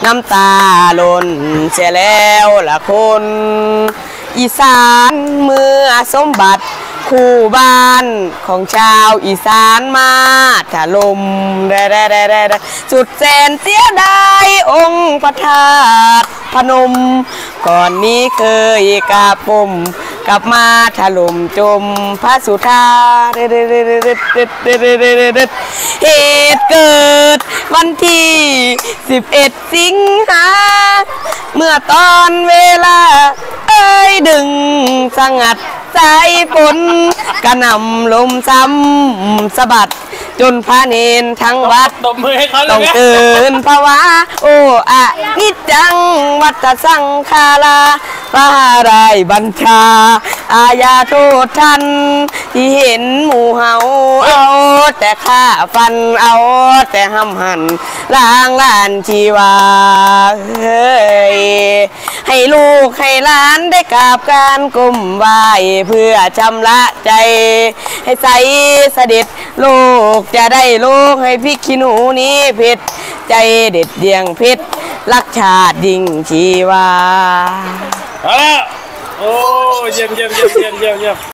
น้ำตาล้นเสียแล้วละคนอีสานเมื่อสมบัติคู่บ้านของชาวอีสานมาถล่มสุดแสนเสียดายองค์พระธาตุพนมก่อนนี้เคยกราบผมกลับมาถล่มจมพระสุธาเหตุเกิดวันที่11 สิงหาเมื่อตอนเวลาดึงสงัดสายฝนกระหน่ำลมซ้ำสะบัดจนพระเนนทั้งวัดต้องเกินภาวะโอ้อะนิจจังวัฏสังขาราพระรายบัญชาอาญาโทษท่านที่เห็นหมู่เฮาเอาแต่ฆ่าฟันเอาแต่ห้ำหันล้างล้านชีวาเฮ้ยให้ลูกให้หลานได้กราบการก้มไหว้เพื่อชำระใจให้ใสเสด็จโลกจะได้โลกให้พริกขี้หนูนี้เผ็ดใจเด็ดเดียงเพชรรักชาติยิ่งชีวาเอาละโอ้เยี่ยม